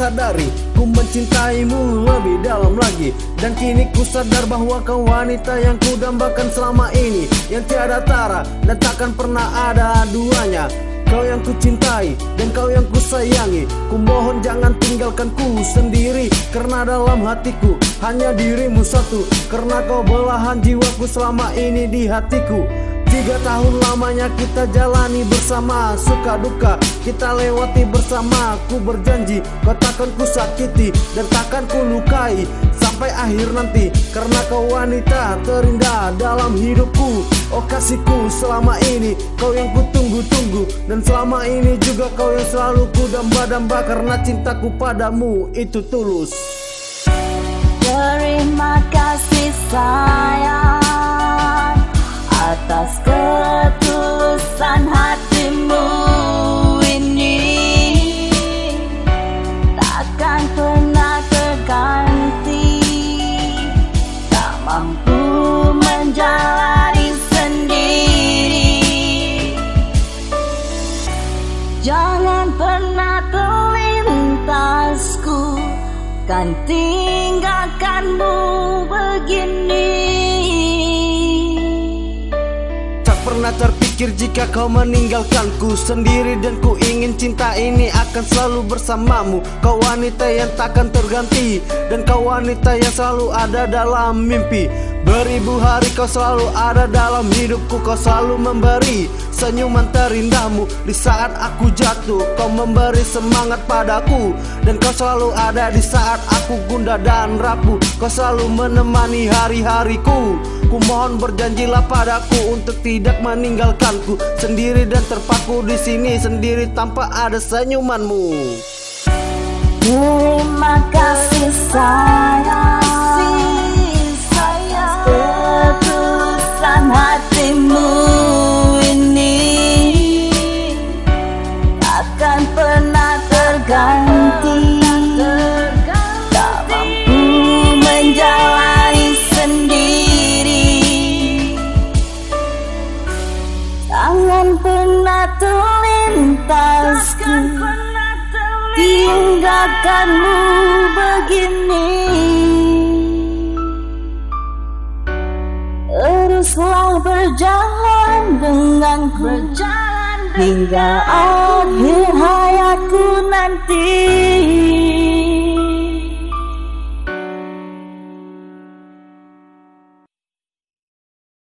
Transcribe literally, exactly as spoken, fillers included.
sadari ku mencintaimu lebih dalam lagi. Dan kini ku sadar bahwa kau wanita yang ku dambakan selama ini, yang tiada tara dan takkan pernah ada duanya. Kau yang ku cintai dan kau yang ku sayangi. Ku mohon jangan tinggalkan ku sendiri, karena dalam hatiku hanya dirimu satu. Karena kau belahan jiwaku selama ini di hatiku. Tiga tahun lamanya kita jalani bersama, suka duka kita lewati bersama. Ku berjanji kau takkan ku sakiti dan takkan ku lukai sampai akhir nanti, karena kau wanita terindah dalam hidupku. Oh kasihku, selama ini kau yang ku tunggu-tunggu, dan selama ini juga kau yang selalu ku damba-damba, karena cintaku padamu itu tulus. Terima kasih sayang atas ketulusan hatimu ini, takkan pernah terganti. Tak mampu menjalani sendiri, jangan pernah terlintasku, kan tinggalkanmu begini. Pernah terpikir jika kau meninggalkanku sendiri, dan ku ingin cinta ini akan selalu bersamamu. Kau wanita yang takkan terganti, dan kau wanita yang selalu ada dalam mimpi. Beribu hari kau selalu ada dalam hidupku. Kau selalu memberi senyuman terindahmu di saat aku jatuh. Kau memberi semangat padaku, dan kau selalu ada di saat aku gundah dan rapuh. Kau selalu menemani hari-hariku. Ku mohon berjanjilah padaku untuk tidak meninggalkanku sendiri dan terpaku di sini sendiri tanpa ada senyumanmu. Terima kasih sayang atas ketulusan hatimu ini, takkan pernah terganti. Tak mampu menjalani sendiri, jangan pernah terlintasku, tinggalkanmu begini. Teruslah berjalan denganku hingga akhir hayatku nanti.